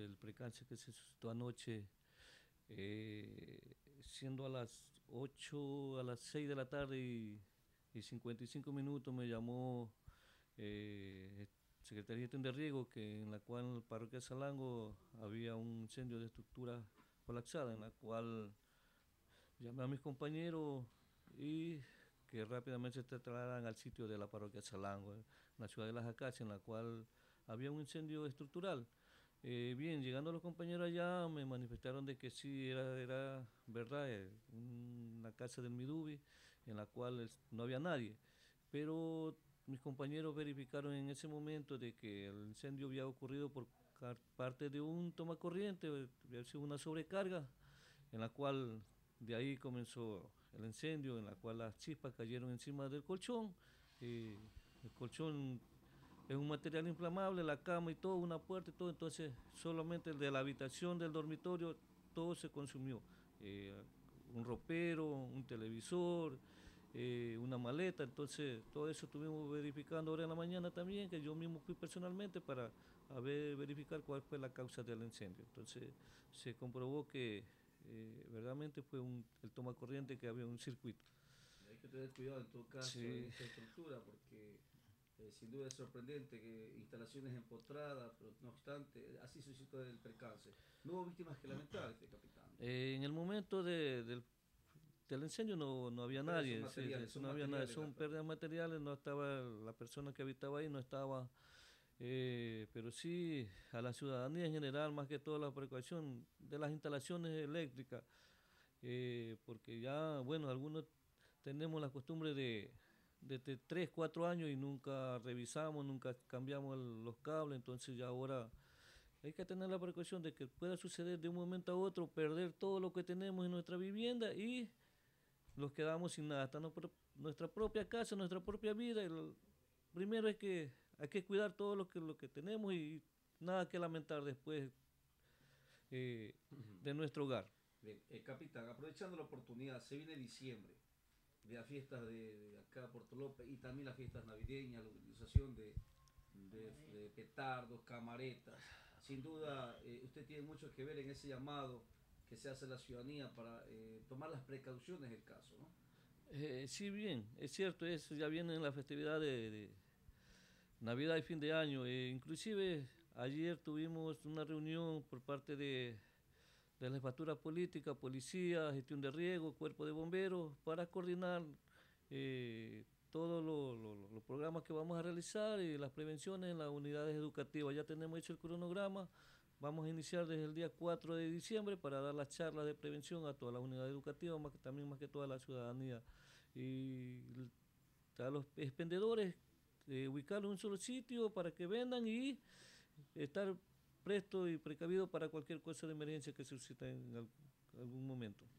del percance que se suscitó anoche, siendo a las 8, a las 6 de la tarde y 55 minutos me llamó Secretaría de Gestión de Riego, que en la cual en la parroquia Salango había un incendio de estructura colapsada, en la cual llamé a mis compañeros y que rápidamente se trasladaran al sitio de la parroquia Salango, en la ciudad de Las Acacias, en la cual había un incendio estructural. Bien, llegando los compañeros allá me manifestaron de que sí, era verdad, una casa del Midubi en la cual no había nadie, pero mis compañeros verificaron en ese momento de que el incendio había ocurrido por parte de un tomacorriente, había sido una sobrecarga, en la cual de ahí comenzó el incendio, en la cual las chispas cayeron encima del colchón. El colchón es un material inflamable, la cama y todo, una puerta y todo, entonces solamente el de la habitación del dormitorio, todo se consumió. Un ropero, un televisor, una maleta, entonces todo eso estuvimos verificando ahora en la mañana también, que yo mismo fui personalmente para verificar cuál fue la causa del incendio. Entonces se comprobó que verdaderamente fue el toma corriente, que había un circuito. Hay que tener cuidado en todo caso en Sí, esta estructura porque sin duda es sorprendente que instalaciones empotradas, pero no obstante, así suscitó el percance. No hubo víctimas que lamentar, este capitán. en el momento del incendio no había Pero nadie, son no había nada, materiales son las pérdidas. pérdidas materiales, no estaba la persona que habitaba ahí, no estaba, pero sí a la ciudadanía en general, más que todo la precaución de las instalaciones eléctricas, porque ya, bueno, algunos tenemos la costumbre de 3, 4 años y nunca revisamos, nunca cambiamos los cables, entonces ya ahora hay que tener la precaución de que pueda suceder de un momento a otro, perder todo lo que tenemos en nuestra vivienda y nos quedamos sin nada, hasta nuestra propia casa, nuestra propia vida. Primero es que hay que cuidar todo lo que tenemos y nada que lamentar después de nuestro hogar. Bien, capitán, aprovechando la oportunidad, se viene diciembre, de las fiestas de acá Puerto López y también las fiestas navideñas, la utilización de petardos, camaretas. Sin duda, usted tiene mucho que ver en ese llamado que se hace a la ciudadanía para tomar las precauciones del caso, ¿no? Sí, bien, es cierto, eso ya viene en la festividad de Navidad y fin de año. Inclusive ayer tuvimos una reunión por parte de la jefatura política, policía, gestión de riego, cuerpo de bomberos, para coordinar todos los programas que vamos a realizar y las prevenciones en las unidades educativas. Ya tenemos hecho el cronograma, vamos a iniciar desde el día 4 de diciembre para dar las charlas de prevención a todas las unidades educativas, también más que toda la ciudadanía. Y a los expendedores, ubicarlos en un solo sitio para que vendan y estar presto y precavido para cualquier cosa de emergencia que suscite en algún momento.